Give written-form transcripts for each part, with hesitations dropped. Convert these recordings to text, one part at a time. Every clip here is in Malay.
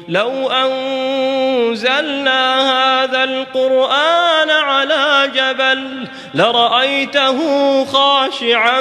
لو أنزلنا هذا القرآن على جبل لرأيته خاشعا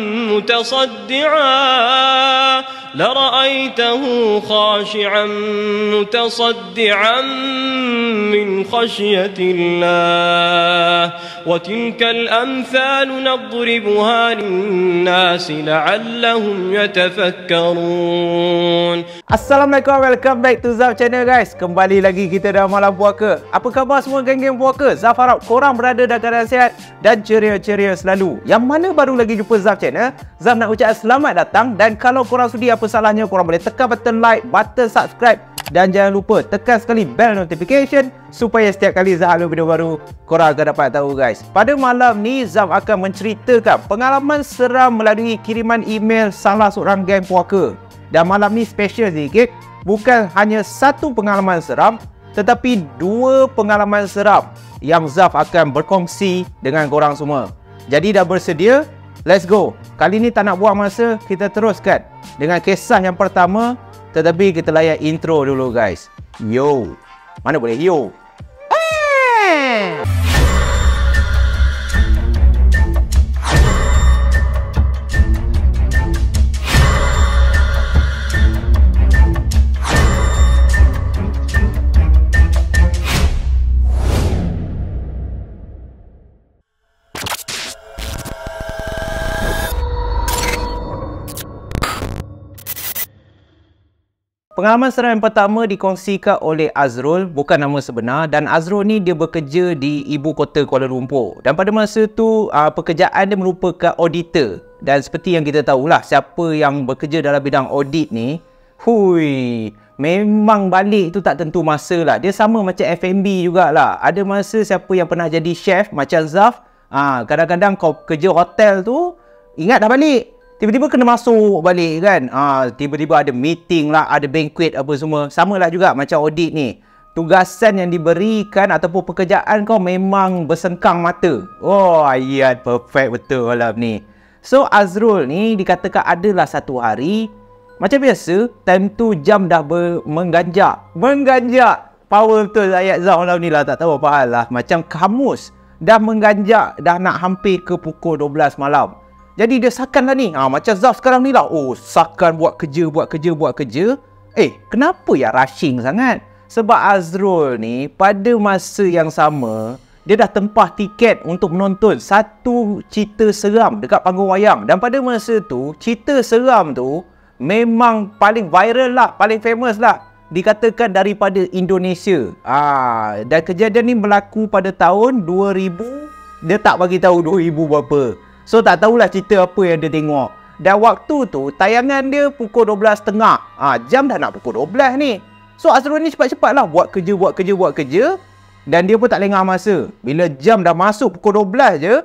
متصدعا من خشية الله وتلك الأمثال نضربها للناس لعلهم يتفكرون. Assalamualaikum, welcome back to Zaf Channel guys. Kembali lagi kita dalam malam puaka. Apa khabar semua geng-geng puaka? Zaf harap korang berada dalam keadaan sihat dan ceria-ceria selalu. Yang mana baru lagi jumpa Zaf Channel, Zaf nak ucap selamat datang. Dan kalau korang sudi, apa salahnya korang boleh tekan button like, button subscribe. Dan jangan lupa tekan sekali bell notification supaya setiap kali Zaf upload video baru, korang akan dapat tahu guys. Pada malam ni Zaf akan menceritakan pengalaman seram melalui kiriman email salah seorang geng puaka. Dan malam ni special sedikit, bukan hanya satu pengalaman seram, tetapi dua pengalaman seram yang Zaf akan berkongsi dengan korang semua. Jadi dah bersedia? Let's go. Kali ni tak nak buang masa, kita teruskan dengan kisah yang pertama. Tetapi kita layan intro dulu guys. Yo. Mana boleh yo? Pengalaman seram yang pertama dikongsikan oleh Azrul, bukan nama sebenar, dan Azrul ni dia bekerja di ibu kota Kuala Lumpur. Dan pada masa tu pekerjaan dia merupakan auditor. Dan seperti yang kita tahulah, siapa yang bekerja dalam bidang audit ni, memang balik tu tak tentu masa lah. Dia sama macam F&B jugalah. Ada masa siapa yang pernah jadi chef macam Zaf, kadang-kadang kau kerja hotel tu, ingat dah balik, tiba-tiba kena masuk balik kan. Tiba-tiba ada meeting lah, ada banquet apa semua. Sama lah juga macam audit ni. Tugasan yang diberikan ataupun pekerjaan kau memang bersengkang mata. Oh, ayat perfect betul malam ni. So, Azrul ni dikatakan adalah satu hari, macam biasa, time tu jam dah mengganjak. Power betul ayat Zah malam ni lah, tak tahu apa hal lah. Macam kamus. Dah mengganjak, dah nak hampir ke pukul 12 malam. Jadi dia sakan lah ni. Macam Zaf sekarang ni lah. Oh, sakan buat kerja. Kenapa ya rushing sangat? Sebab Azrul ni pada masa yang sama, dia dah tempah tiket untuk menonton satu cerita seram dekat panggung wayang. Dan pada masa tu, cerita seram tu memang paling viral lah, paling famous lah. Dikatakan daripada Indonesia. Dan kejadian ni berlaku pada tahun 2000. Dia tak bagi tahu 2000 berapa. So tak tahulah cerita apa yang dia tengok. Dan waktu tu tayangan dia pukul 12.30. Jam dah nak pukul 12 ni. So Azrul ni cepat-cepat lah buat kerja. Dan dia pun tak lengah masa. Bila jam dah masuk pukul 12 je,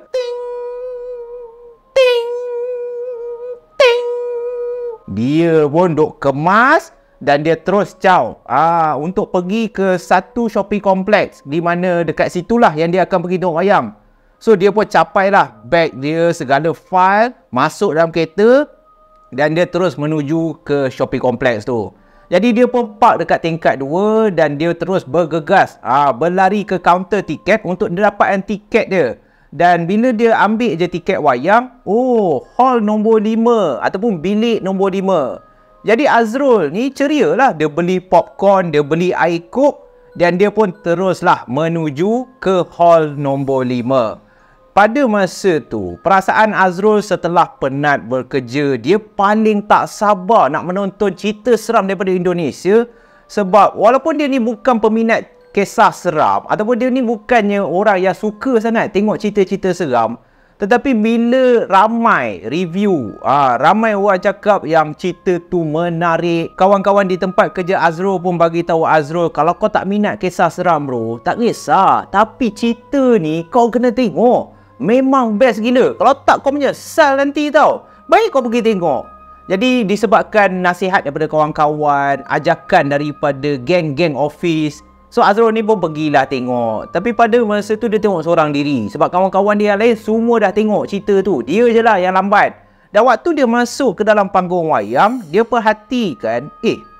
ting, dia pun duk kemas dan dia terus caw untuk pergi ke satu shopping kompleks, di mana dekat situlah yang dia akan pergi tengok wayang. So dia pun capailah beg dia, segala file, masuk dalam kereta dan dia terus menuju ke shopping kompleks tu. Jadi dia pun park dekat tingkat 2 dan dia terus bergegas berlari ke kaunter tiket untuk mendapatkan tiket dia. Dan bila dia ambil je tiket wayang, hall nombor 5 ataupun bilik nombor 5. Jadi Azrul ni ceria lah, dia beli popcorn, dia beli air coke dan dia pun teruslah menuju ke hall nombor 5. Pada masa tu, perasaan Azrul setelah penat bekerja, dia paling tak sabar nak menonton cerita seram daripada Indonesia. Sebab walaupun dia ni bukan peminat kisah seram, ataupun dia ni bukannya orang yang suka sangat tengok cerita-cerita seram, tetapi bila ramai review, ramai orang cakap yang cerita tu menarik, kawan-kawan di tempat kerja Azrul pun bagi tahu Azrul, kalau kau tak minat kisah seram bro, tak kisah, tapi cerita ni kau kena tengok. Memang best gila. Kalau tak kau menyesal nanti tau. Baik kau pergi tengok. Jadi disebabkan nasihat daripada kawan-kawan, ajakan daripada geng-geng office, so Azrul ni pun pergilah tengok. Tapi pada masa tu dia tengok seorang diri. Sebab kawan-kawan dia yang lain semua dah tengok cerita tu. Dia je lah yang lambat. Dan waktu dia masuk ke dalam panggung wayang, dia perhatikan,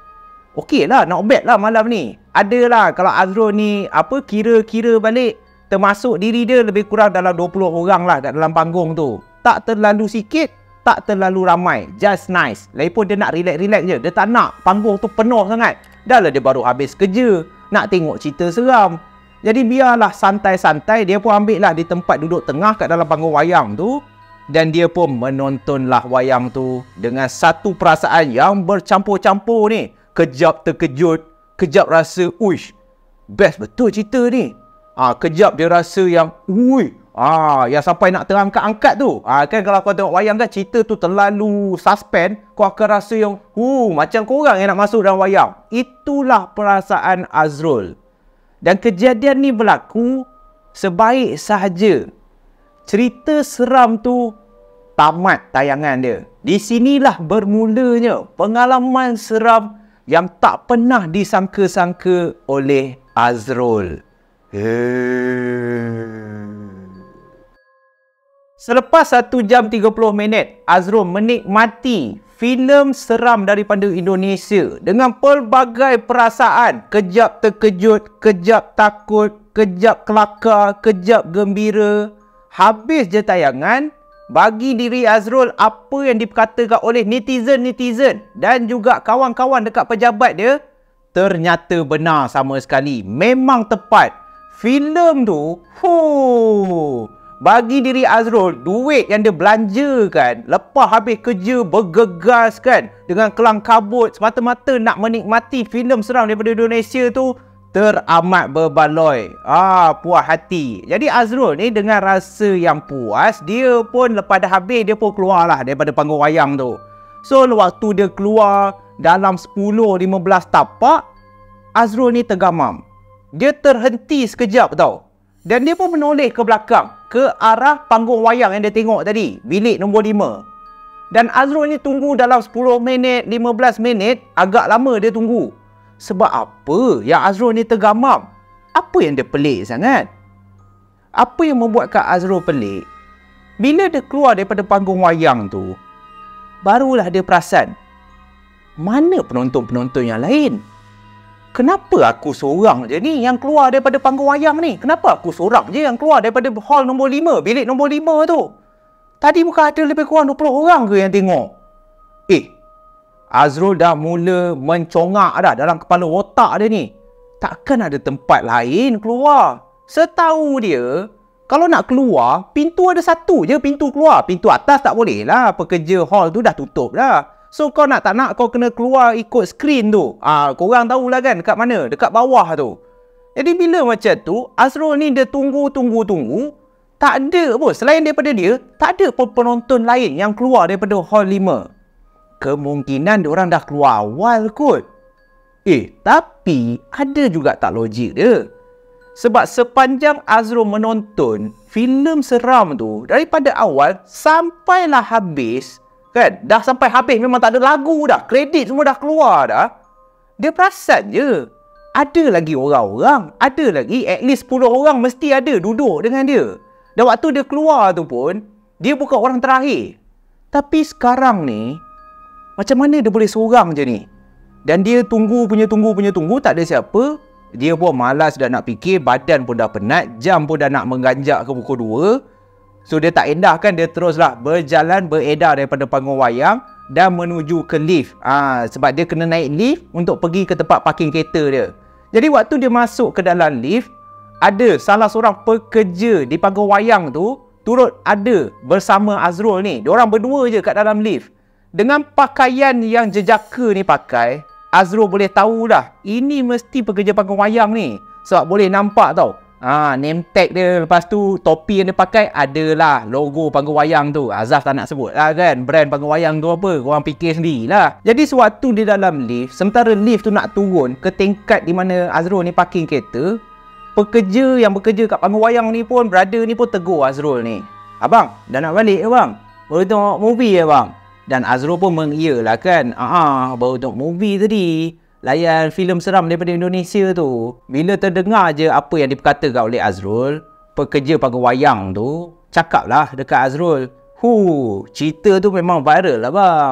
Okey lah, not bad lah malam ni. Adalah kalau Azrul ni kira-kira balik, termasuk diri dia lebih kurang dalam 20 orang lah kat dalam panggung tu. Tak terlalu sikit, tak terlalu ramai, just nice. Lagipun dia nak relax-relax je. Dia tak nak panggung tu penuh sangat. Dah lah dia baru habis kerja, nak tengok cerita seram. Jadi biarlah santai-santai, dia pun ambil lah di tempat duduk tengah kat dalam panggung wayang tu. Dan dia pun menontonlah wayang tu dengan satu perasaan yang bercampur-campur ni. Kejap terkejut, kejap rasa, uish, best betul cerita ni. Kejap dia rasa yang, yang sampai nak terangkat-angkat tu. Kan kalau kau tengok wayang kan, cerita tu terlalu suspend, kau akan rasa yang, macam korang yang nak masuk dalam wayang. Itulah perasaan Azrul. Dan kejadian ni berlaku sebaik sahaja cerita seram tu tamat tayangan dia. Di sinilah bermulanya pengalaman seram yang tak pernah disangka-sangka oleh Azrul. Selepas 1 jam 30 minit, Azrul menikmati filem seram daripada Indonesia dengan pelbagai perasaan. Kejap terkejut, kejap takut, kejap kelakar, kejap gembira. Habis je tayangan, bagi diri Azrul apa yang dikatakan oleh netizen-netizen dan juga kawan-kawan dekat pejabat dia, ternyata benar sama sekali. Memang tepat. Filem tu, bagi diri Azrul, duit yang dia belanjakan lepas habis kerja bergegas kan, dengan kelang kabut semata-mata nak menikmati filem seram daripada Indonesia tu, teramat berbaloi. Puas hati. Jadi Azrul ni dengan rasa yang puas, dia pun lepas dah habis, dia pun keluar lah daripada panggung wayang tu. So waktu dia keluar dalam 10-15 tapak, Azrul ni tergamam. Dia terhenti sekejap tau. Dan dia pun menoleh ke belakang, ke arah panggung wayang yang dia tengok tadi, bilik nombor 5. Dan Azrul ni tunggu dalam 10 minit, 15 minit, agak lama dia tunggu. Sebab apa yang Azrul ni tergamam? Apa yang dia pelik sangat? Apa yang membuatkan Azrul pelik? Bila dia keluar daripada panggung wayang tu, barulah dia perasan, mana penonton-penonton yang lain? Kenapa aku seorang je ni yang keluar daripada panggung wayang ni? Kenapa aku seorang je yang keluar daripada hall nombor 5, bilik nombor 5 tu? Tadi bukan ada lebih kurang 20 orang ke yang tengok? Azrul dah mula mencongak dah dalam kepala otak dia ni. Takkan ada tempat lain keluar. Setahu dia, kalau nak keluar, pintu ada satu je pintu keluar. Pintu atas tak boleh lah. Pekerja hall tu dah tutup dah. So kau nak tak nak, kau kena keluar ikut skrin tu. Korang tahulah kan dekat mana? Dekat bawah tu. Jadi bila macam tu, Azrul ni dia tunggu. Tak ada pun. Selain daripada dia, tak ada pun penonton lain yang keluar daripada hall 5. Kemungkinan diorang dah keluar awal kot. Tapi ada juga tak logik dia. Sebab sepanjang Azrul menonton filem seram tu, daripada awal sampailah habis, kan? Dah sampai habis memang tak ada lagu dah. Kredit semua dah keluar dah. Dia perasan je, ada lagi orang-orang, ada lagi at least 10 orang mesti ada duduk dengan dia. Dan waktu dia keluar tu pun, dia bukan orang terakhir. Tapi sekarang ni, macam mana dia boleh seorang je ni? Dan dia tunggu, tak ada siapa. Dia pun malas dah nak fikir, badan pun dah penat, jam pun dah nak mengganjak ke pukul 2. So dia tak endahkan, dia teruslah berjalan beredar daripada panggung wayang dan menuju ke lift. Sebab dia kena naik lift untuk pergi ke tempat parking kereta dia. Jadi waktu dia masuk ke dalam lift, ada salah seorang pekerja di panggung wayang tu turut ada bersama Azrul ni. Diorang berdua je kat dalam lift. Dengan pakaian yang jejaka ni pakai, Azrul boleh tahulah ini mesti pekerja panggung wayang ni. Sebab boleh nampak tau, name tag dia, lepas tu topi yang dia pakai adalah logo panggung wayang tu. Azaf tak nak sebut lah kan, brand panggung wayang tu apa, korang fikir sendirilah. Jadi sewaktu di dalam lift, sementara lift tu nak turun ke tingkat di mana Azrul ni parking kereta, pekerja yang bekerja kat panggung wayang ni pun, brother ni pun tegur Azrul ni. Abang, dah nak balik ke bang? Baru tengok movie ya bang? Dan Azrul pun mengiyalah kan. Baru tengok movie tadi, layan filem seram daripada Indonesia tu. Bila terdengar je apa yang diperkatakan oleh Azrul, pekerja panggung wayang tu cakap lah dekat Azrul, cerita tu memang viral lah bang.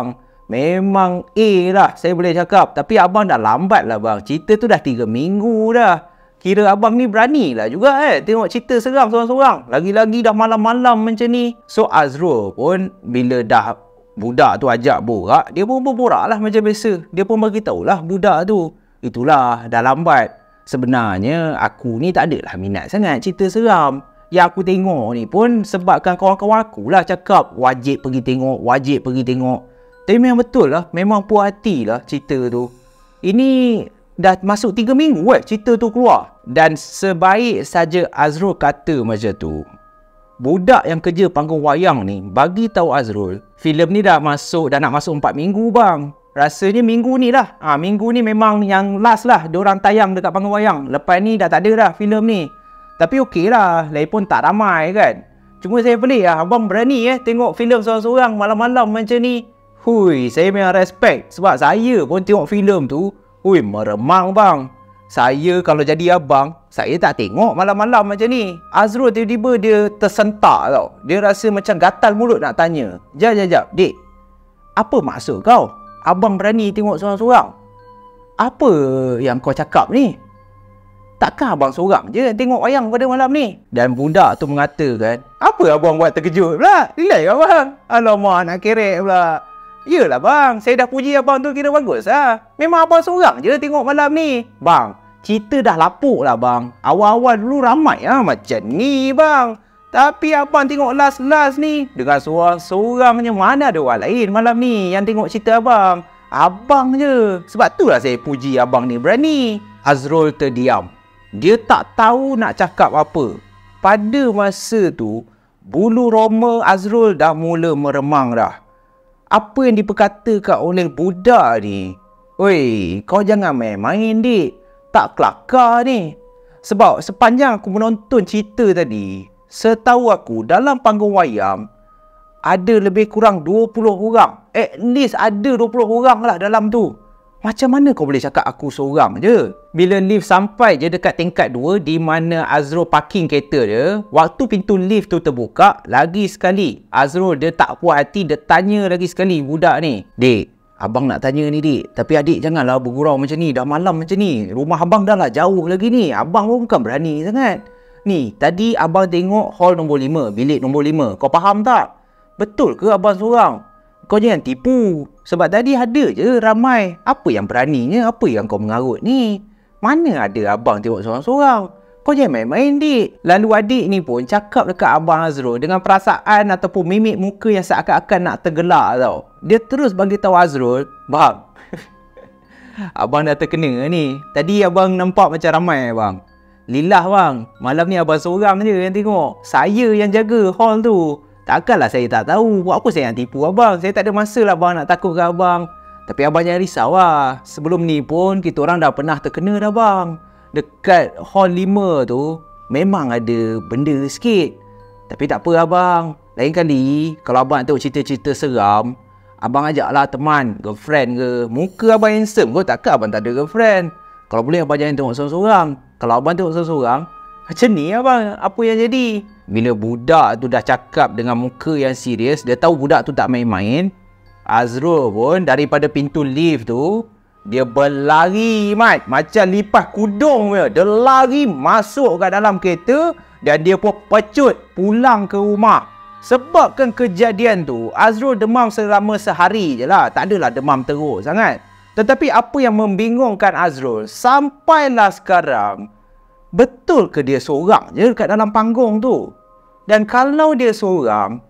memang A lah saya boleh cakap. Tapi abang dah lambat lah bang. Cerita tu dah 3 minggu dah. Kira abang ni berani lah juga tengok cerita seram seorang-seorang. Lagi-lagi dah malam-malam macam ni. So Azrul pun bila dah budak tu ajak borak, dia pun berborak lah macam biasa. Dia pun bagi tahulah budak tu, itulah dah lambat. Sebenarnya aku ni tak adalah minat sangat cerita seram. Yang aku tengok ni pun sebabkan kawan-kawan aku lah cakap wajib pergi tengok, wajib pergi tengok. Tapi memang betul lah, memang puas hati lah cerita tu. Ini dah masuk 3 minggu cerita tu keluar. Dan sebaik saja Azrul kata macam tu, budak yang kerja panggung wayang ni bagi tahu Azrul, filem ni dah nak masuk 4 minggu bang. Rasanya minggu ni lah. Minggu ni memang yang last lah diorang tayang dekat panggung wayang. Lepas ni dah tak ada dah filem ni. Tapi okey lah, lain pun tak ramai kan. Cuma saya pelik lah, abang berani tengok filem seorang-seorang malam-malam macam ni. Hui, saya memang respect. Sebab saya pun tengok filem tu, hui, meremang bang. Saya kalau jadi abang, saya tak tengok malam-malam macam ni. Azrul tiba-tiba dia tersentak tau. Dia rasa macam gatal mulut nak tanya. Jap, dik, apa maksud kau? Abang berani tengok seorang-seorang? Apa yang kau cakap ni? Takkan abang seorang je tengok wayang pada malam ni? Dan budak tu mengatakan, apa abang buat terkejut pula? Relax abang. Alamak, nak kerek pula. Yelah bang, saya dah puji abang tu kira bagus lah. Memang abang seorang je tengok malam ni. Bang, cerita dah lapuk lah bang. Awal-awal dulu ramai lah macam ni bang. Tapi abang tengok last-last ni dengan seorang-seorangnya, mana ada orang lain malam ni yang tengok cerita abang. Abang je. Sebab tu lah saya puji abang ni berani. Azrul terdiam. Dia tak tahu nak cakap apa. Pada masa tu, bulu roma Azrul dah mula meremang dah. Apa yang diperkatakan oleh budak ni, oi, kau jangan main-main dik. Tak kelakar ni. Sebab sepanjang aku menonton cerita tadi, setahu aku dalam panggung wayang ada lebih kurang 20 orang. At least ada 20 orang lah dalam tu. Macam mana kau boleh cakap aku seorang je? Bila lift sampai je dekat tingkat 2 di mana Azrul parking kereta dia, waktu pintu lift tu terbuka, lagi sekali Azrul dia tak puas hati, dia tanya lagi sekali budak ni, dik, abang nak tanya ni dik, tapi adik janganlah bergurau macam ni, dah malam macam ni, rumah abang dah lah jauh lagi ni, abang pun bukan berani sangat. Ni, tadi abang tengok hall nombor 5, bilik nombor 5, kau faham tak? Betul ke abang seorang? Kau jangan tipu. Sebab tadi ada je ramai. Apa yang beraninya? Apa yang kau mengarut ni? Mana ada abang tengok seorang-seorang? Kau jangan main-main dik. Lalu adik ni pun cakap dekat abang Azrul dengan perasaan ataupun mimik muka yang seakan-akan nak tergelak tau. Dia terus bagi tahu Azrul, bang, abang dah terkena ni. Tadi abang nampak macam ramai bang. Lillah bang, malam ni abang seorang je yang tengok. Saya yang jaga hall tu. Takkanlah saya tak tahu. Buat apa saya nak tipu abang? Saya tak ada masa lah bang nak takutkan abang. Tapi abang jangan risau lah. Sebelum ni pun kita orang dah pernah terkena dah bang. Dekat hall 5 tu memang ada benda sikit. Tapi tak apa abang. Lain kali kalau abang nak tengok cerita-cerita seram, abang ajaklah teman, girlfriend ke. Muka abang handsome kot, takkan abang tak ada girlfriend. Kalau boleh abang jangan tengok seorang-seorang. Kalau abang tengok seorang-seorang, macam ni abang, apa yang jadi? Bila budak tu dah cakap dengan muka yang serius, dia tahu budak tu tak main-main. Azrul pun daripada pintu lift tu, dia berlari macam lipas kudung dia. Dia lari masuk kat dalam kereta dan dia pun pecut pulang ke rumah. Sebabkan kejadian tu, Azrul demam selama sehari je lah. Tak adalah demam teruk sangat. Tetapi apa yang membingungkan Azrul, sampailah sekarang, betul ke dia seorang je kat dalam panggung tu? Dan kalau dia seorang,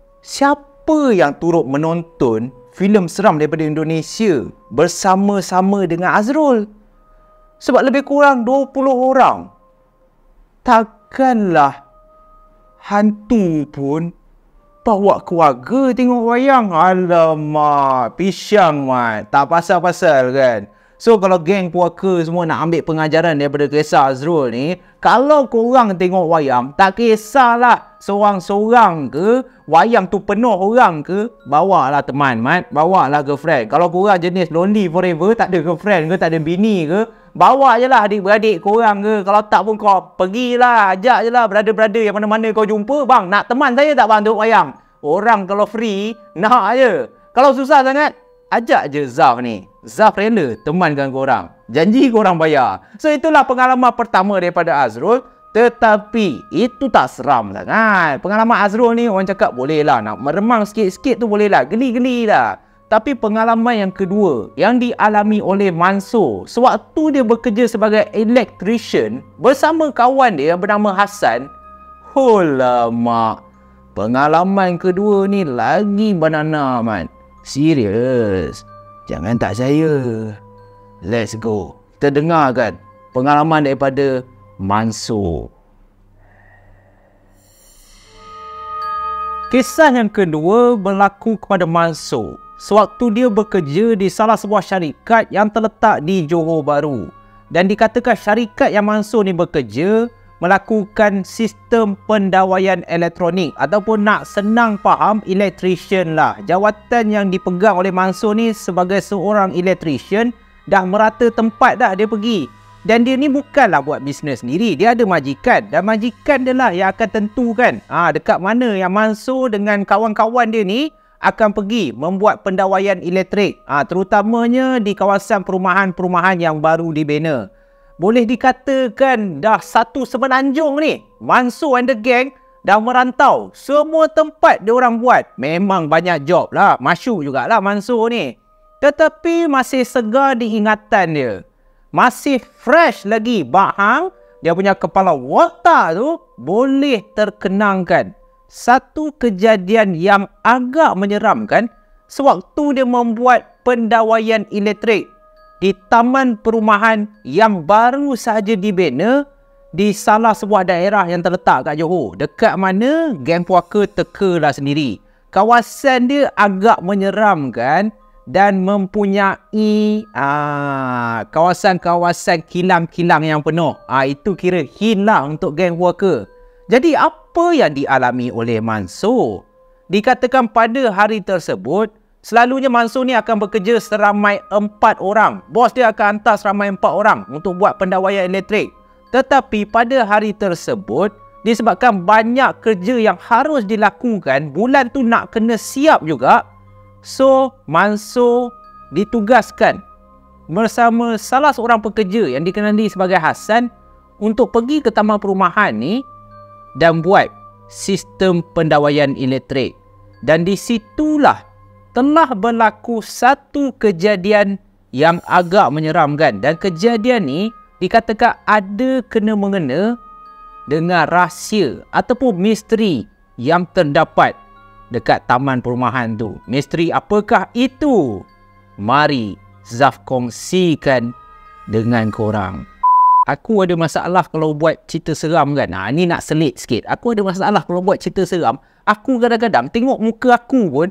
siapa yang turut menonton filem seram daripada Indonesia bersama-sama dengan Azrul? Sebab lebih kurang 20 orang. Takkanlah hantu pun bawa keluarga tengok wayang? Alamak, pisang mat. Tak pasal-pasal kan? So kalau geng puaka semua nak ambil pengajaran daripada kisah Azrul ni, kalau korang tengok wayang, tak kisahlah seorang-seorang ke, wayang tu penuh orang ke, bawalah teman mat, bawalah girlfriend. Kalau korang jenis lonely forever, tak ada girlfriend ke, tak ada bini ke, bawa je lah adik-beradik korang ke. Kalau tak pun kau pergilah, ajak je lah brother-brother yang mana-mana kau jumpa. Bang, nak teman saya tak bang tengok wayang? Orang kalau free, nak je. Kalau susah sangat, ajak je Zaf ni. Zaf rela temankan korang. Janji korang bayar. So itulah pengalaman pertama daripada Azrul. Tetapi itu tak seram sangat. Pengalaman Azrul ni orang cakap boleh lah. Nak meremang sikit-sikit tu boleh lah. Geli-geli lah. Tapi pengalaman yang kedua yang dialami oleh Mansur sewaktu dia bekerja sebagai electrician bersama kawan dia yang bernama Hassan. Mak. Pengalaman kedua ni lagi banana man. Serius. Jangan tak percaya. Let's go. Kita dengarkan pengalaman daripada Mansur. Kisah yang kedua berlaku kepada Mansur sewaktu dia bekerja di salah sebuah syarikat yang terletak di Johor Bahru. Dan dikatakan syarikat yang Mansur ni bekerja melakukan sistem pendawaian elektronik ataupun nak senang faham electrician lah. Jawatan yang dipegang oleh Mansur ni sebagai seorang electrician dah merata tempat dah dia pergi. Dan dia ni bukanlah buat bisnes sendiri. Dia ada majikan dan majikan dia lah yang akan tentukan dekat mana yang Mansur dengan kawan-kawan dia ni akan pergi membuat pendawaian elektrik. Terutamanya di kawasan perumahan-perumahan yang baru dibina. Boleh dikatakan dah satu semenanjung ni. Mansur and the gang dah merantau. Semua tempat dia orang buat. Memang banyak job lah. Masyuk jugalah Mansur ni. Tetapi masih segar di ingatan dia. Masih fresh lagi bahang. Dia punya kepala otak tu boleh terkenangkan satu kejadian yang agak menyeramkan sewaktu dia membuat pendawaian elektrik di taman perumahan yang baru sahaja dibina di salah sebuah daerah yang terletak kat Johor. Dekat mana geng puaka teka lah sendiri. Kawasan dia agak menyeramkan dan mempunyai kawasan-kawasan kilang-kilang yang penuh. Itu kira hin lah untuk geng puaka. Jadi apa yang dialami oleh Mansur? Dikatakan pada hari tersebut selalunya Mansur ni akan bekerja seramai 4 orang. Bos dia akan hantar seramai 4 orang untuk buat pendawaian elektrik. Tetapi pada hari tersebut, disebabkan banyak kerja yang harus dilakukan, bulan tu nak kena siap juga. So, Mansur ditugaskan bersama salah seorang pekerja yang dikenali sebagai Hassan untuk pergi ke taman perumahan ni dan buat sistem pendawaian elektrik. Dan di situlah telah berlaku satu kejadian yang agak menyeramkan. Dan kejadian ni dikatakan ada kena-mengena dengan rahsia ataupun misteri yang terdapat dekat taman perumahan tu. Misteri apakah itu? Mari Zaf kongsikan dengan korang. Aku ada masalah kalau buat cerita seram kan. Ni nak selit sikit. Aku ada masalah kalau buat cerita seram. Aku kadang-kadang tengok muka aku pun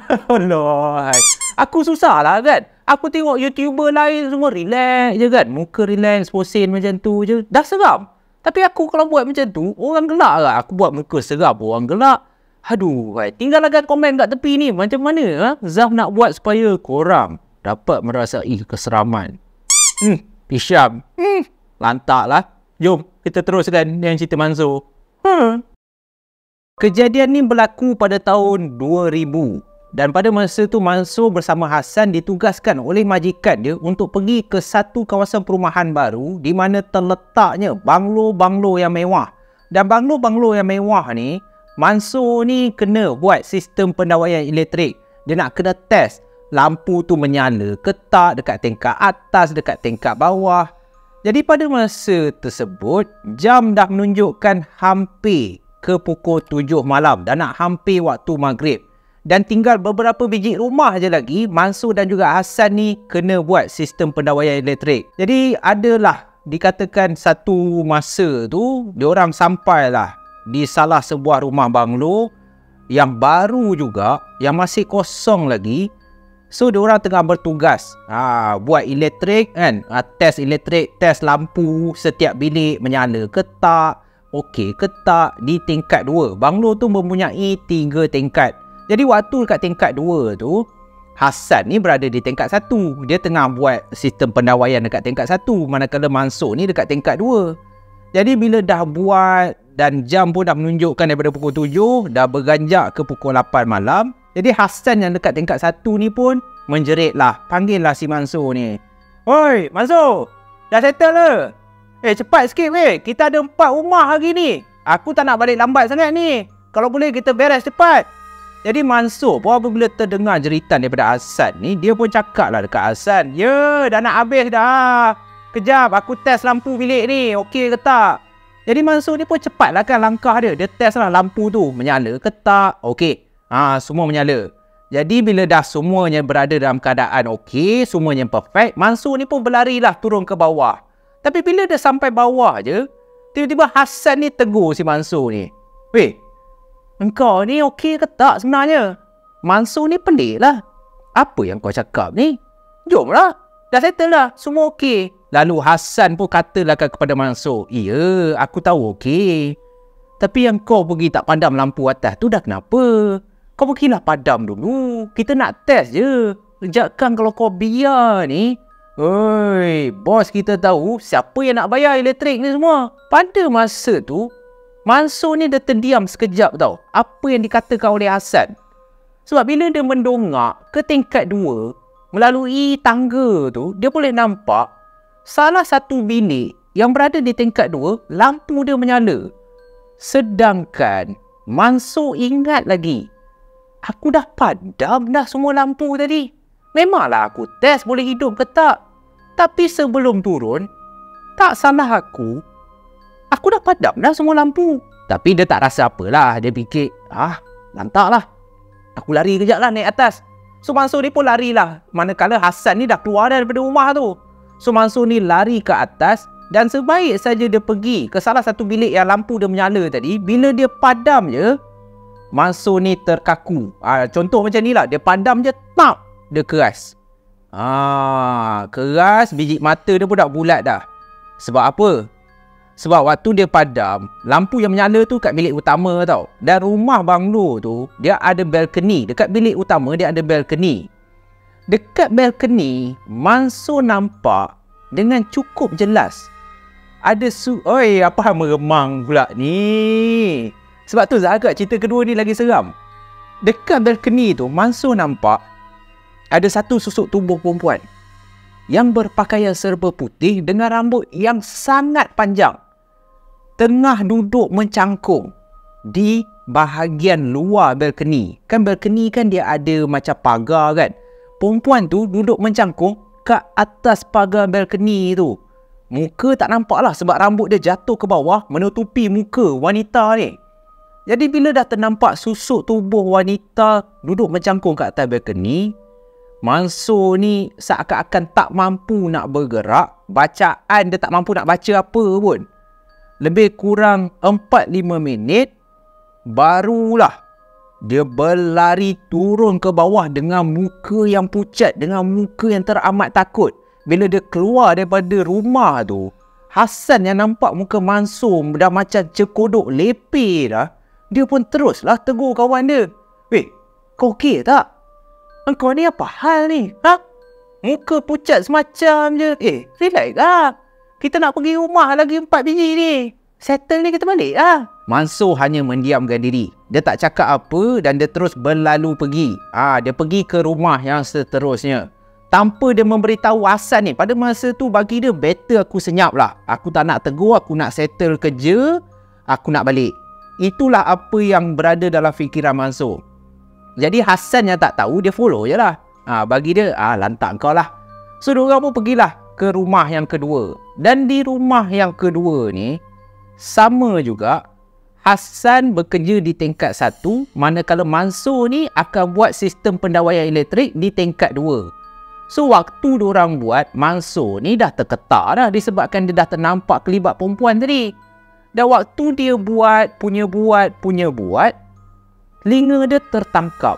Allah, aku susah lah kan. Aku tengok YouTuber lain semua relax je kan. Muka relax, posen macam tu je. Dah seram. Tapi aku kalau buat macam tu, orang gelak lah. Aku buat muka seram, orang gelak. Aduh, tinggalkan komen kat tepi ni. Macam mana Zaf nak buat supaya korang dapat merasai keseraman. Hisham. Lantak lah. Jom kita teruskan yang cerita Mansur. Kejadian ni berlaku pada tahun 2000. Dan pada masa tu Mansur bersama Hassan ditugaskan oleh majikan dia untuk pergi ke satu kawasan perumahan baru di mana terletaknya banglo-banglo yang mewah. Dan banglo-banglo yang mewah ni, Mansur ni kena buat sistem pendawaian elektrik. Dia nak kena test lampu tu menyala ke tak dekat tingkat atas, dekat tingkat bawah. Jadi pada masa tersebut, jam dah menunjukkan hampir ke pukul 7 malam dan nak hampir waktu maghrib. Dan tinggal beberapa biji rumah je lagi, Mansur dan juga Hassan ni kena buat sistem pendawaian elektrik. Jadi adalah dikatakan satu masa tu, diorang sampailah di salah sebuah rumah banglo yang baru juga, yang masih kosong lagi. So diorang tengah bertugas buat elektrik kan, test elektrik, test lampu setiap bilik menyala ke tak, okey ke tak di tingkat 2. Banglo tu mempunyai 3 tingkat. Jadi waktu dekat tingkat 2 tu, Hassan ni berada di tingkat 1. Dia tengah buat sistem pendawaian dekat tingkat 1, manakala Mansur ni dekat tingkat 2. Jadi bila dah buat dan jam pun dah menunjukkan daripada pukul 7, dah beranjak ke pukul 8 malam. Jadi Hassan yang dekat tingkat 1 ni pun menjeritlah. Panggillah si Mansur ni. Oi, Mansur! Dah settle ke? Cepat sikit weh. Kita ada 4 rumah hari ni. Aku tak nak balik lambat sangat ni. Kalau boleh kita beres cepat. Jadi Mansur pun apabila terdengar jeritan daripada Hasan ni, dia pun cakap lah dekat Hasan. Ya, dah nak habis dah. Kejap, aku test lampu bilik ni. Okey ke tak? Jadi Mansur ni pun cepatlah kan langkah dia. Dia test lah lampu tu. Menyala ke tak? Okey. Semua menyala. Jadi bila dah semuanya berada dalam keadaan okey, semuanya perfect, Mansur ni pun berlarilah turun ke bawah. Tapi bila dia sampai bawah je, tiba-tiba Hasan ni tegur si Mansur ni. Weh, engkau ni okey ke tak sebenarnya? Mansur ni pelik lah. Apa yang kau cakap ni? Jomlah. Dah settle lah. Semua okey. Lalu Hasan pun katalah kepada Mansur. Ya, aku tahu okey. Tapi yang kau pergi tak padam lampu atas tu dah kenapa? Kau pergilah padam dulu. Kita nak test je. Sekejap kalau kau biar ni. Oi, bos kita tahu siapa yang nak bayar elektrik ni semua. Pada masa tu, Mansur ni dia terdiam sekejap tau. Apa yang dikatakan oleh Hasan. Sebab bila dia mendongak ke tingkat 2, melalui tangga tu, dia boleh nampak salah satu bilik yang berada di tingkat 2, lampu dia menyala. Sedangkan Mansur ingat lagi, aku dah padam dah semua lampu tadi. Memanglah aku test boleh hidup ke tak. Tapi sebelum turun, tak salah aku dah padam dah semua lampu. Tapi dia tak rasa apalah. Dia fikir, lantaklah. Aku lari kejap lah naik atas. So Mansur ni pun larilah. Manakala Hasan ni dah keluar daripada rumah tu. So Mansur ni lari ke atas. Dan sebaik saja dia pergi ke salah satu bilik yang lampu dia menyala tadi, bila dia padam je, Mansur ni terkaku. Contoh macam ni lah. Dia padam je, tap, dia keras. Keras, biji mata dia pun dah bulat dah. Sebab apa? Sebab waktu dia padam, lampu yang menyala tu kat bilik utama tau. Dan rumah banglo tu, dia ada balcony. Dekat bilik utama, dia ada balcony. Dekat balcony, Mansur nampak dengan cukup jelas. Ada Oi, apa meremang pula ni? Sebab tu agak cerita kedua ni lagi seram. Dekat balcony tu, Mansur nampak ada satu susuk tubuh perempuan yang berpakaian serba putih dengan rambut yang sangat panjang. Tengah duduk mencangkung di bahagian luar balcony. Kan balcony kan dia ada macam pagar kan. Perempuan tu duduk mencangkung kat atas pagar balcony tu. Muka tak nampak lah sebab rambut dia jatuh ke bawah menutupi muka wanita ni. Jadi bila dah ternampak susuk tubuh wanita duduk mencangkung kat atas balcony, Mansur ni seakan-akan tak mampu nak bergerak. Bacaan dia tak mampu nak baca apa pun. Lebih kurang 4-5 minit, barulah dia berlari turun ke bawah dengan muka yang pucat, dengan muka yang teramat takut. Bila dia keluar daripada rumah tu, Hasan yang nampak muka Mansur dah macam cekodok lepeh dah, dia pun teruslah tegur kawan dia. Weh, kau okey tak? Engkau ni apa hal ni? Muka pucat semacam je. Relax lah. Kita nak pergi rumah lagi 4 biji ni. Settle ni kita balik lah. Mansur hanya mendiamkan diri. Dia tak cakap apa dan dia terus berlalu pergi. Dia pergi ke rumah yang seterusnya. Tanpa dia memberitahu Hasan ni. Pada masa tu bagi dia better aku senyap lah. Aku tak nak tegur, aku nak settle kerja. Aku nak balik. Itulah apa yang berada dalam fikiran Mansur. Jadi Hasan yang tak tahu, dia follow je lah. Bagi dia, lantak kau lah. So, diorang pun pergilah ke rumah yang kedua. Dan di rumah yang kedua ni, sama juga, Hasan bekerja di tingkat 1, manakala Mansur ni akan buat sistem pendawaian elektrik di tingkat 2. So, waktu diorang buat, Mansur ni dah terketak dah disebabkan dia dah ternampak kelibat perempuan tadi. Dan waktu dia buat, telinga dia tertangkap.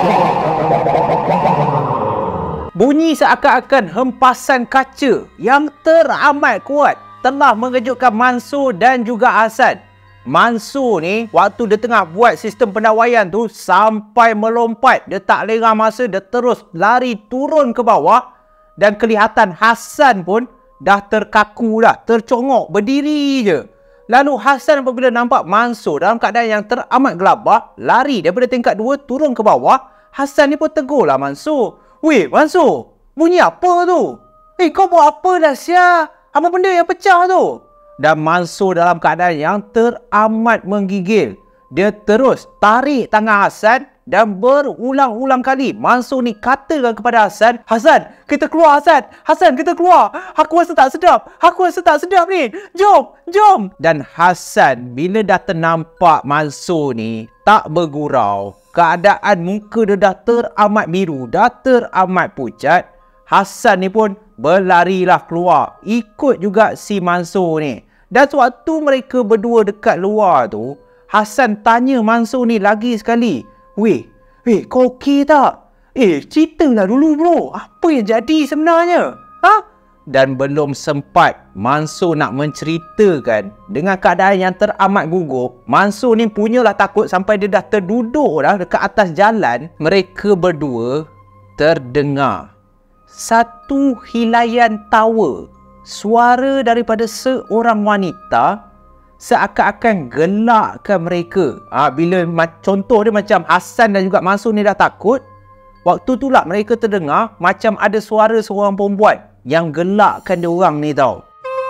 Bunyi seakan-akan hempasan kaca yang teramat kuat telah mengejutkan Mansur dan juga Hasan. Mansur ni waktu dia tengah buat sistem pendawaian tu sampai melompat. Dia tak lengah masa, dia terus lari turun ke bawah. Dan kelihatan Hasan pun dah terkaku dah, tercongok, berdiri je. Lalu Hasan apabila nampak Mansur dalam keadaan yang teramat gelabah, lari daripada tingkat 2 turun ke bawah, Hasan ni pun tegurlah Mansur. Weh, Mansur, bunyi apa tu? Kau buat apa dah sia? Apa benda yang pecah tu? Dan Mansur dalam keadaan yang teramat menggigil. Dia terus tarik tangan Hasan dan berulang-ulang kali Mansur ni katakan kepada Hasan, Hasan, kita keluar Hasan. Hasan, kita keluar. Aku rasa tak sedap. Aku rasa tak sedap ni. Jom, jom. Dan Hasan bila dah ternampak Mansur ni tak bergurau, keadaan muka dia dah teramat biru, dah teramat pucat, Hasan ni pun berlarilah keluar. Ikut juga si Mansur ni. Dan sewaktu mereka berdua dekat luar tu, Hasan tanya Mansur ni lagi sekali. Weh, kau okey tak? Ceritalah dulu bro. Apa yang jadi sebenarnya? Dan belum sempat Mansur nak menceritakan, dengan keadaan yang teramat gugup, Mansur ni punyalah takut sampai dia dah terduduk dah dekat atas jalan. Mereka berdua terdengar satu hilaian tawa, suara daripada seorang wanita seakan-akan gelakkan mereka. Bila contoh dia macam Hasan dan juga Mansur ni dah takut, waktu tu lah mereka terdengar macam ada suara seorang perempuan yang gelakkan dia orang ni tau.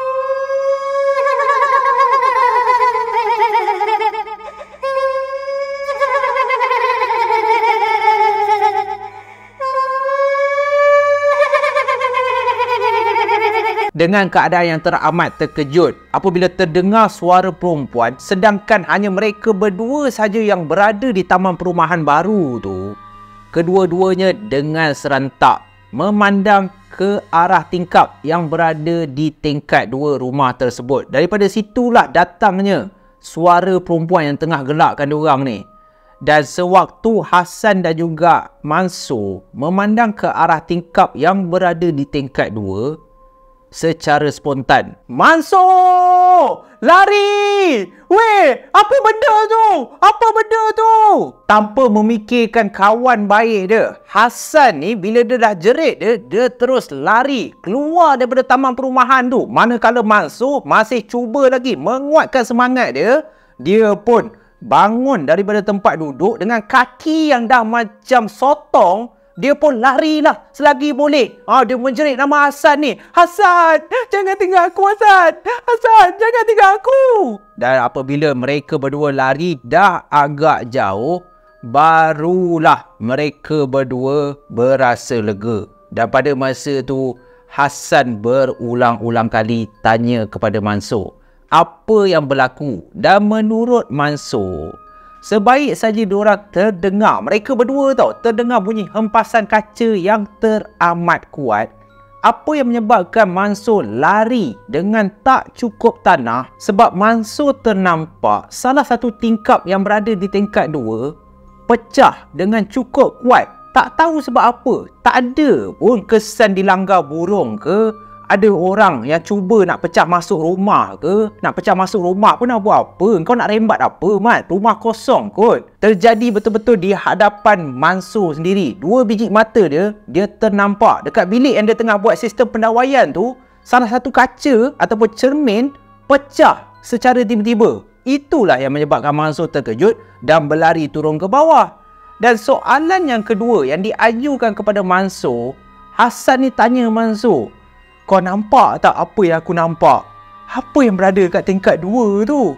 Dengan keadaan yang teramat terkejut apabila terdengar suara perempuan, sedangkan hanya mereka berdua saja yang berada di taman perumahan baru tu, kedua-duanya dengan serentak memandang ke arah tingkap yang berada di tingkat 2 rumah tersebut. Daripada situlah datangnya suara perempuan yang tengah gelakkan diorang ni. Dan sewaktu Hasan dan juga Mansur memandang ke arah tingkap yang berada di tingkat 2, secara spontan, Mansur! Lari! Weh, apa benda tu? Apa benda tu? Tanpa memikirkan kawan baik dia, Hasan ni bila dia dah jerit dia terus lari keluar daripada taman perumahan tu. Manakala Mansur masih cuba lagi menguatkan semangat dia, dia pun bangun daripada tempat duduk dengan kaki yang dah macam sotong. Dia pun larilah selagi boleh. Dia menjerit nama Hasan ni. Hasan, jangan tinggal aku Hasan. Hasan, jangan tinggal aku. Dan apabila mereka berdua lari dah agak jauh, barulah mereka berdua berasa lega. Dan pada masa tu, Hasan berulang-ulang kali tanya kepada Mansur apa yang berlaku. Dan menurut Mansur, sebaik saja diorang terdengar, mereka berdua tau, terdengar bunyi hempasan kaca yang teramat kuat. Apa yang menyebabkan Mansur lari dengan tak cukup tanah? Sebab Mansur ternampak salah satu tingkap yang berada di tingkat 2 pecah dengan cukup kuat. Tak tahu sebab apa. Tak ada pun kesan dilanggar burung ke, ada orang yang cuba nak pecah masuk rumah ke. Nak pecah masuk rumah pun nak buat apa? Kau nak rembat apa, Mat? Rumah kosong kot. Terjadi betul-betul di hadapan Mansur sendiri. 2 biji mata dia ternampak dekat bilik yang dia tengah buat sistem pendawaian tu. Salah satu kaca ataupun cermin pecah secara tiba-tiba. Itulah yang menyebabkan Mansur terkejut dan berlari turun ke bawah. Dan soalan yang kedua yang diajukan kepada Mansur, Hasan ni tanya Mansur, kau nampak tak apa yang aku nampak? Apa yang berada kat tingkat 2 tu?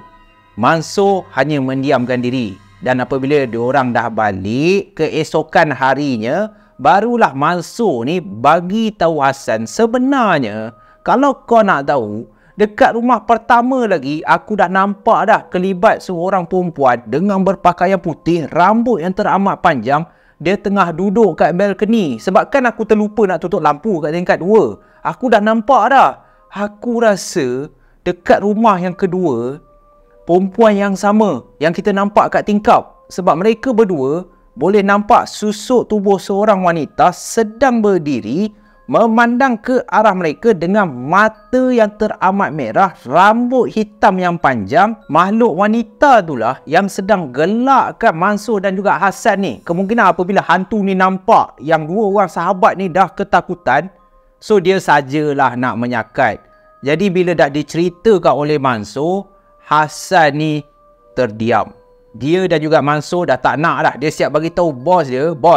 Mansur hanya mendiamkan diri. Dan apabila diorang dah balik keesokan harinya, barulah Mansur ni bagi tahu Hasan, sebenarnya kalau kau nak tahu, dekat rumah pertama lagi aku dah nampak dah kelibat seorang perempuan dengan berpakaian putih, rambut yang teramat panjang. Dia tengah duduk kat balkoni. Sebab kan aku terlupa nak tutup lampu kat tingkat 2. Aku dah nampak dah. Aku rasa dekat rumah yang kedua, perempuan yang sama yang kita nampak kat tingkap. Sebab mereka berdua boleh nampak susuk tubuh seorang wanita sedang berdiri memandang ke arah mereka dengan mata yang teramat merah, rambut hitam yang panjang. Makhluk wanita itulah yang sedang gelakkan Mansur dan juga Hasan ni. Kemungkinan apabila hantu ni nampak yang 2 orang sahabat ni dah ketakutan, so dia sajalah nak menyakat. Jadi bila dah diceritakan oleh Mansur, Hasan ni terdiam. Dia dan juga Mansur dah tak nak dah. Dia siap bagi tahu bos dia, bos,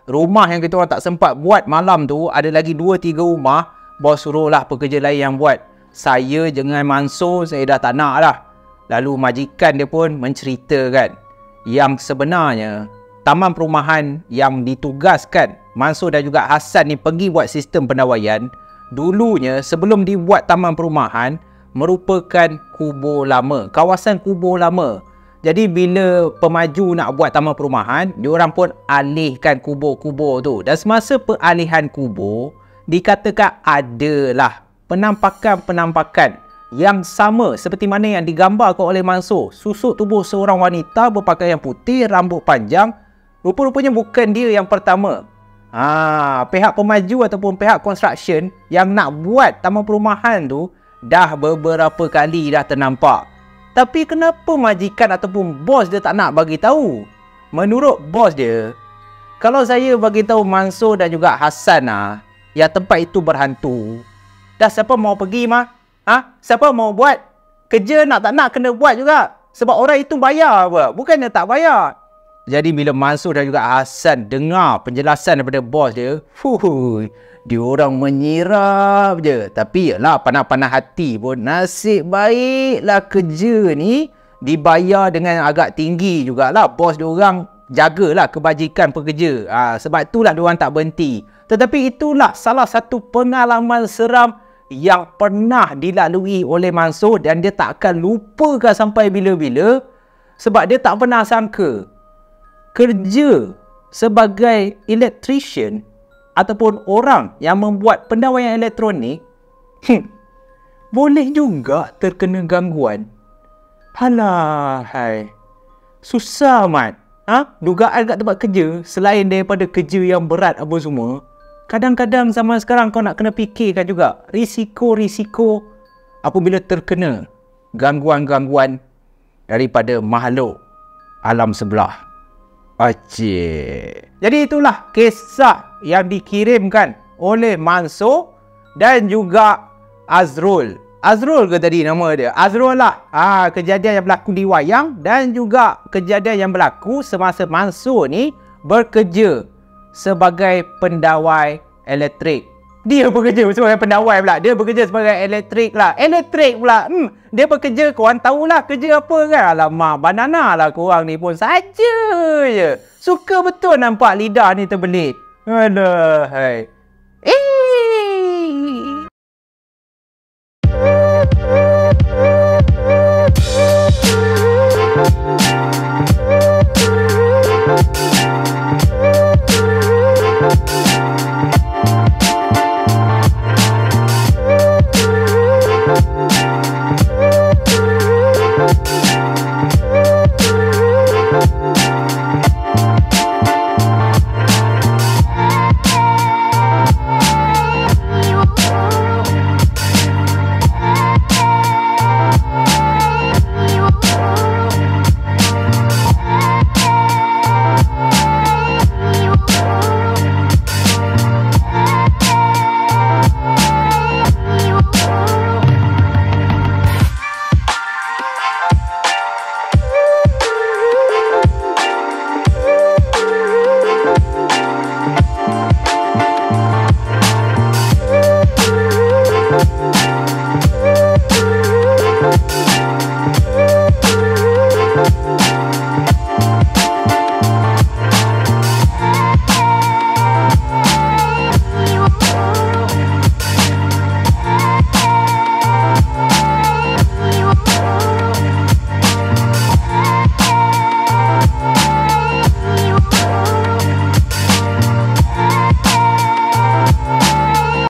rumah yang kita orang tak sempat buat malam tu, ada lagi 2-3 rumah, bos suruhlah pekerja lain yang buat. Saya dengan Mansur, saya dah tak nak dah. Lalu majikan dia pun menceritakan yang sebenarnya taman perumahan yang ditugaskan Mansur dan juga Hassan ni pergi buat sistem pendawaian, dulunya sebelum dibuat taman perumahan merupakan kubur lama, kawasan kubur lama. Jadi bila pemaju nak buat taman perumahan, diorang pun alihkan kubur-kubur tu. Dan semasa peralihan kubur, dikatakan adalah penampakan-penampakan yang sama seperti mana yang digambarkan oleh Mansur. Susuk tubuh seorang wanita berpakaian putih, rambut panjang. Rupa-rupanya bukan dia yang pertama. Pihak pemaju ataupun pihak construction yang nak buat taman perumahan tu dah beberapa kali dah ternampak. Tapi kenapa majikan ataupun bos dia tak nak bagi tahu? Menurut bos dia, kalau saya bagi tahu Mansur dan juga Hassan yang tempat itu berhantu, dah siapa mau pergi mah? Siapa mau buat? Kerja nak tak nak kena buat juga. Sebab orang itu bayar apa? Bukannya tak bayar. Jadi bila Mansur dan juga Hassan dengar penjelasan daripada bos dia, dia orang menyirap je. Tapi yalah, panah-panah hati pun, nasib baiklah kerja ni dibayar dengan agak tinggi jugalah. Bos dia orang jagalah kebajikan pekerja. Sebab itulah dia orang tak berhenti. Tetapi itulah salah satu pengalaman seram yang pernah dilalui oleh Mansur dan dia tak akan lupakan sampai bila-bila. Sebab dia tak pernah sangka kerja sebagai electrician ataupun orang yang membuat pendawaian elektronik boleh juga terkena gangguan. Halahai, susah mat. Dugaan kat tempat kerja, selain daripada kerja yang berat apa semua, kadang-kadang zaman sekarang kau nak kena fikirkan juga risiko-risiko apabila terkena gangguan-gangguan daripada makhluk alam sebelah. Jadi itulah kisah yang dikirimkan oleh Mansur dan juga Azrul. Azrul ke tadi nama dia? Azrul lah. Kejadian yang berlaku di wayang dan juga kejadian yang berlaku semasa Mansur ni bekerja sebagai pendawai elektrik. Dia bekerja sebagai pendawai pula. Dia bekerja sebagai elektrik lah. Elektrik pula. Dia bekerja, korang tahulah kerja apa kan? Alamak, banana lah korang ni pun saja je. Suka betul nampak lidah ni terbelit. Alah, hai.